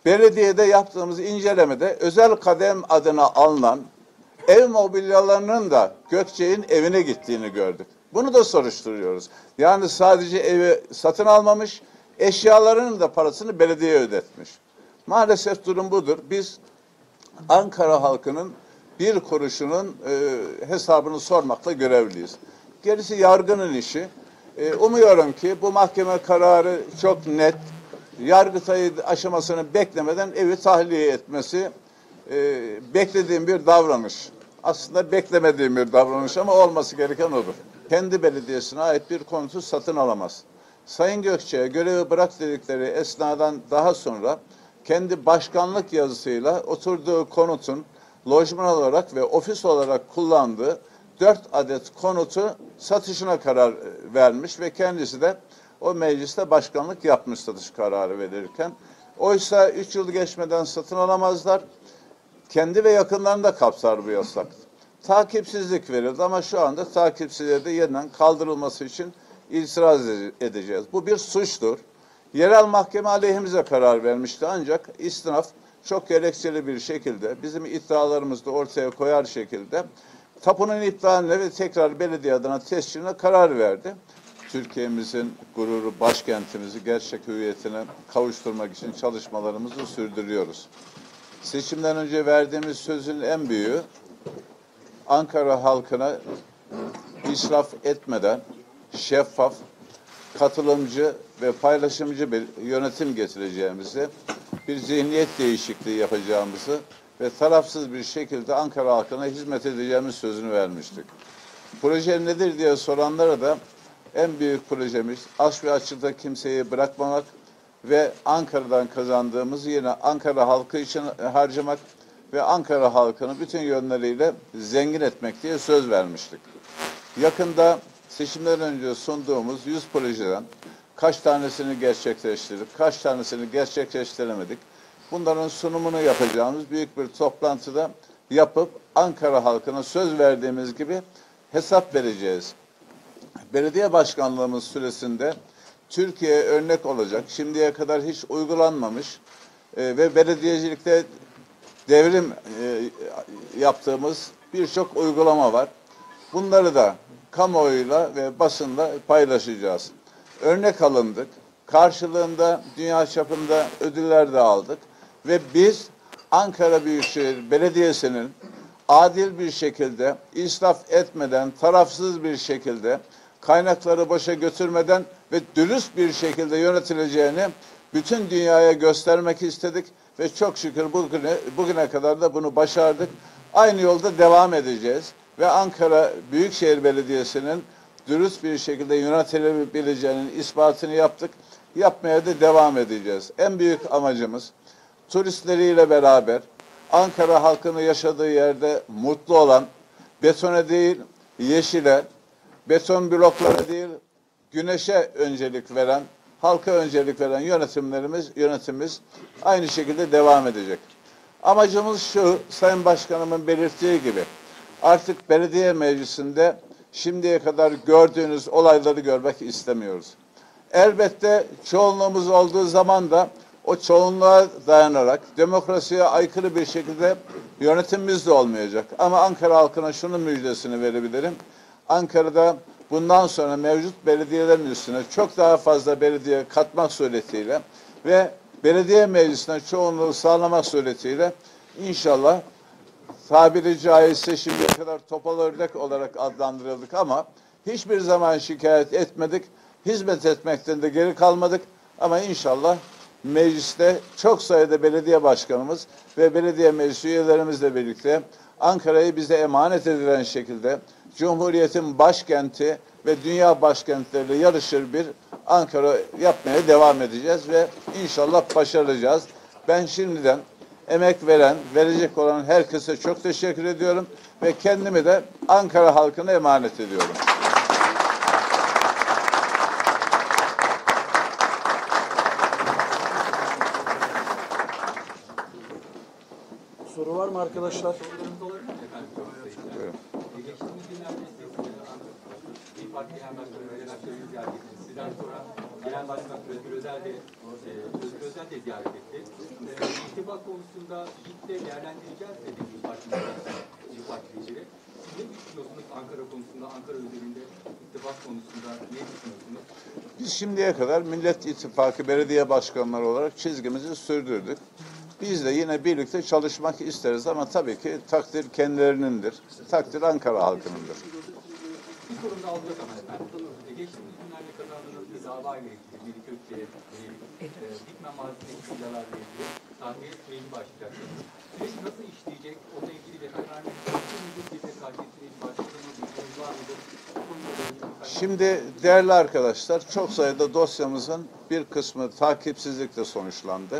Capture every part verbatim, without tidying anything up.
belediyede yaptığımız incelemede özel kadem adına alınan ev mobilyalarının da Gökçek'in evine gittiğini gördük. Bunu da soruşturuyoruz. Yani sadece evi satın almamış, eşyalarının da parasını belediye ödetmiş. Maalesef durum budur. Biz Ankara halkının bir kuruşunun e, hesabını sormakla görevliyiz. Gerisi yargının işi. E, umuyorum ki bu mahkeme kararı çok net. Yargıtay aşamasını beklemeden evi tahliye etmesi e, beklediğim bir davranış. Aslında beklemediğim bir davranış ama olması gereken odur. Kendi belediyesine ait bir konutu satın alamaz. Sayın Gökçek'e görevi bırak dedikleri esnadan daha sonra kendi başkanlık yazısıyla oturduğu konutun lojman olarak ve ofis olarak kullandığı dört adet konutu satışına karar vermiş ve kendisi de o mecliste başkanlık yapmış satış kararı verirken. Oysa üç yıl geçmeden satın alamazlar. Kendi ve yakınlarını da kapsar bu yasak. Takipsizlik verildi ama şu anda takipsizliğe de yeniden kaldırılması için itiraz edeceğiz. Bu bir suçtur. Yerel mahkeme aleyhimize karar vermişti ancak istinaf çok gerekçeli bir şekilde bizim iddialarımızı da ortaya koyar şekilde tapunun iptaline ve tekrar belediye adına tescilline karar verdi. Türkiye'mizin gururu, başkentimizi gerçek hüviyetine kavuşturmak için çalışmalarımızı sürdürüyoruz. Seçimden önce verdiğimiz sözün en büyüğü Ankara halkına israf etmeden şeffaf, katılımcı ve paylaşımcı bir yönetim getireceğimizi, bir zihniyet değişikliği yapacağımızı ve tarafsız bir şekilde Ankara halkına hizmet edeceğimiz sözünü vermiştik. Proje nedir diye soranlara da en büyük projemiz aç ve açıkta kimseyi bırakmamak ve Ankara'dan kazandığımızı yine Ankara halkı için harcamak ve Ankara halkını bütün yönleriyle zengin etmek diye söz vermiştik. Yakında seçimden önce sunduğumuz yüz projeden kaç tanesini gerçekleştirip kaç tanesini gerçekleştiremedik. Bunların sunumunu yapacağımız büyük bir toplantıda yapıp Ankara halkına söz verdiğimiz gibi hesap vereceğiz. Belediye başkanlığımız süresinde Türkiye'ye örnek olacak, şimdiye kadar hiç uygulanmamış e, ve belediyecilikte devrim e, yaptığımız birçok uygulama var. Bunları da kamuoyuyla ve basınla paylaşacağız. Örnek alındık. Karşılığında dünya çapında ödüller de aldık. Ve biz Ankara Büyükşehir Belediyesi'nin adil bir şekilde, israf etmeden, tarafsız bir şekilde, kaynakları boşa götürmeden ve dürüst bir şekilde yönetileceğini bütün dünyaya göstermek istedik ve çok şükür bugüne, bugüne kadar da bunu başardık. Aynı yolda devam edeceğiz ve Ankara Büyükşehir Belediyesi'nin dürüst bir şekilde yönetilebileceğinin ispatını yaptık. Yapmaya da devam edeceğiz. En büyük amacımız turistleriyle beraber Ankara halkının yaşadığı yerde mutlu olan, betona değil yeşile, beton bloklara değil güneşe öncelik veren, halka öncelik veren yönetimlerimiz, yönetimimiz aynı şekilde devam edecek. Amacımız şu, Sayın Başkanımın belirttiği gibi artık belediye meclisinde şimdiye kadar gördüğünüz olayları görmek istemiyoruz. Elbette çoğunluğumuz olduğu zaman da o çoğunluğa dayanarak demokrasiye aykırı bir şekilde yönetimimiz de olmayacak. Ama Ankara halkına şunun müjdesini verebilirim. Ankara'da bundan sonra mevcut belediyelerin üstüne çok daha fazla belediye katmak suretiyle ve belediye meclisine çoğunluğu sağlamak suretiyle inşallah tabiri caizse şimdiye kadar topal ördek olarak adlandırıldık ama hiçbir zaman şikayet etmedik. Hizmet etmekten de geri kalmadık ama inşallah mecliste çok sayıda belediye başkanımız ve belediye meclis üyelerimizle birlikte Ankara'yı bize emanet edilen şekilde Cumhuriyet'in başkenti ve dünya başkentleriyle yarışır bir Ankara yapmaya devam edeceğiz ve inşallah başaracağız. Ben şimdiden emek veren, verecek olan herkese çok teşekkür ediyorum ve kendimi de Ankara halkına emanet ediyorum. Soru var mı arkadaşlar? Buyurun. Geçtiğimiz günlerde İYİ Parti Genel Başkanı Meral Akşener'i ziyaret etti. Sizden sonra Genel Başkan Özgür Özel de, Özgür Özel de ziyaret etti. İttifak konusunda birlikte değerlendireceğiz dedi İYİ Parti'nin İYİ Parti lideri. Siz ne düşünüyorsunuz Ankara konusunda, Ankara üzerinde ittifak konusunda ne düşünüyorsunuz? Biz şimdiye kadar Millet İttifakı belediye başkanları olarak çizgimizi sürdürdük. Biz de yine birlikte çalışmak isteriz ama tabii ki takdir kendilerinindir. Takdir Ankara halkınındır. Bir sorum da alacak ama efendim. E, Geçtiğimiz günlerde kazandığınız bir dava ile ilgili, Melih Gökçe'ye yönelik, e, Dikmen Mahallesi'ndeki villalarla ilgili tahliye süreci başlayacak. Süreç nasıl işleyecek? Onunla ilgili de kararlı bir de tahliye süreci başladığınız bir konu var mıdır? Bu konuda da çok- Şimdi değerli arkadaşlar, çok sayıda dosyamızın bir kısmı takipsizlikle sonuçlandı.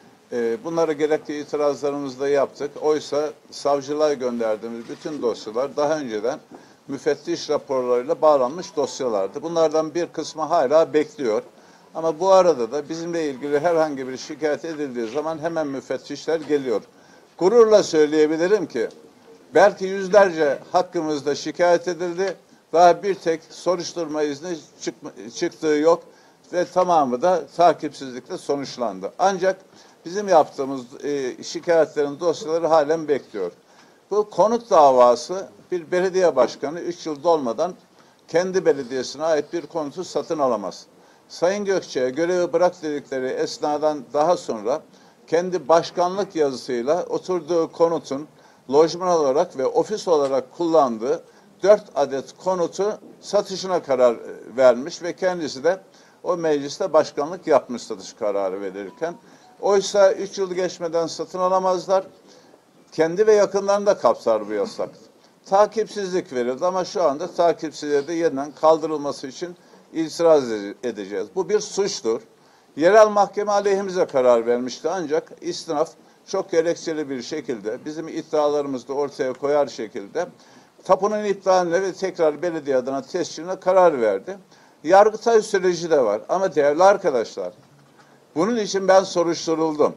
Ee, Bunlara gerekli itirazlarımızı da yaptık. Oysa savcılığa gönderdiğimiz bütün dosyalar daha önceden müfettiş raporlarıyla bağlanmış dosyalardı. Bunlardan bir kısmı hala bekliyor. Ama bu arada da bizimle ilgili herhangi bir şikayet edildiği zaman hemen müfettişler geliyor. Gururla söyleyebilirim ki belki yüzlerce hakkımızda şikayet edildi. Daha bir tek soruşturma izni çıkma, çıktığı yok ve tamamı da takipsizlikle sonuçlandı. Ancak bizim yaptığımız e, şikayetlerin dosyaları halen bekliyor. Bu konut davası bir belediye başkanı üç yıl dolmadan kendi belediyesine ait bir konutu satın alamaz. Sayın Gökçe'ye görevi bırak dedikleri esnadan daha sonra kendi başkanlık yazısıyla oturduğu konutun lojman olarak ve ofis olarak kullandığı dört adet konutu satışına karar vermiş ve kendisi de o mecliste başkanlık yapmış satış kararı verirken. Oysa üç yıl geçmeden satın alamazlar. Kendi ve yakınlarını da kapsar bu yasak. Takipsizlik verildi ama şu anda takipsizliğe de yeniden kaldırılması için itiraz edeceğiz. Bu bir suçtur. Yerel mahkeme aleyhimize karar vermişti ancak istinaf çok gerekçeli bir şekilde bizim iddialarımızı da ortaya koyar şekilde tapunun iptaline ve tekrar belediye adına tescilline karar verdi. Yargıtay süreci de var ama değerli arkadaşlar bunun için ben soruşturuldum.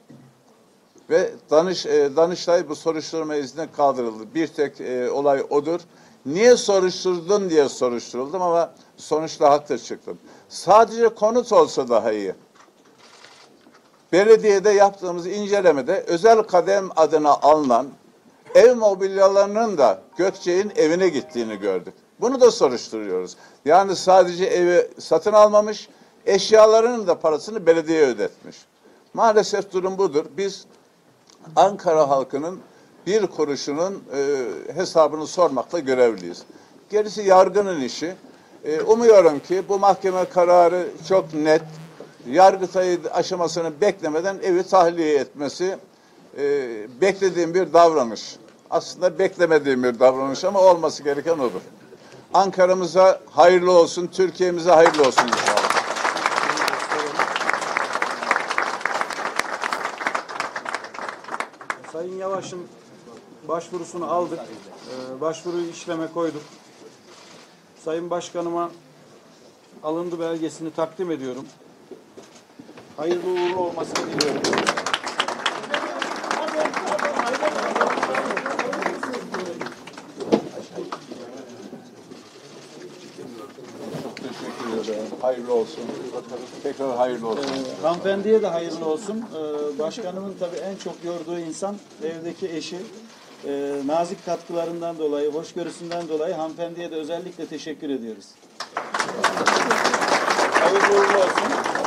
Ve Danış, e, Danıştay bu soruşturma izni kaldırıldı. Bir tek e, olay odur. Niye soruşturdun diye soruşturuldum ama sonuçta haklı çıktım. Sadece konut olsa daha iyi. Belediyede yaptığımız incelemede özel kadem adına alınan ev mobilyalarının da Gökçe'nin evine gittiğini gördük. Bunu da soruşturuyoruz. Yani sadece evi satın almamış, eşyalarının da parasını belediye ödetmiş. Maalesef durum budur. Biz Ankara halkının bir kuruşunun e, hesabını sormakla görevliyiz. Gerisi yargının işi. E, umuyorum ki bu mahkeme kararı çok net. Yargıtay aşamasını beklemeden evi tahliye etmesi e, beklediğim bir davranış. Aslında beklemediğim bir davranış ama olması gereken odur. Ankara'mıza hayırlı olsun, Türkiye'mize hayırlı olsun inşallah. Sayın Yavaş'ın başvurusunu aldık. Ee, başvuruyu işleme koyduk. Sayın Başkanıma alındı belgesini takdim ediyorum. Hayırlı uğurlu olmasını diliyorum. Çok teşekkür ederim. Hayırlı olsun. Tekrar hayırlı olsun. Ee, hanımefendiye de hayırlı olsun. Ee, başkanımın tabii en çok gördüğü insan evdeki eşi. Ee, nazik katkılarından dolayı, hoşgörüsünden dolayı hanımefendiye de özellikle teşekkür ediyoruz. Hayırlı uğurlu olsun.